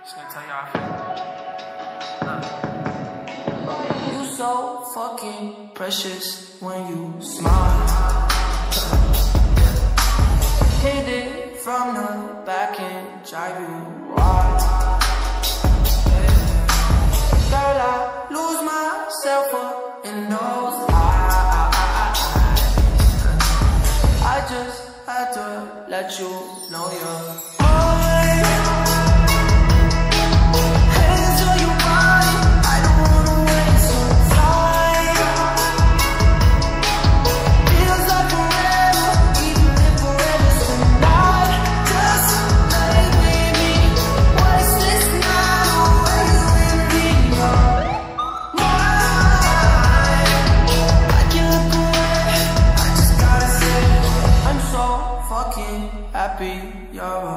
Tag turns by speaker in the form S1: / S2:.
S1: Just gonna tell you how I feel.
S2: You so fucking precious when you smile. Hit it from the back and drive you wild. Girl, I lose myself up in those eyes. I just had to let you know you're mine. Hands on your body, I don't wanna waste some time. Feels like forever, even if forever's tonight. Just lay with me, waste this night away with me. You're mine. I can't look away, I just gotta say I'm so fucking happy you're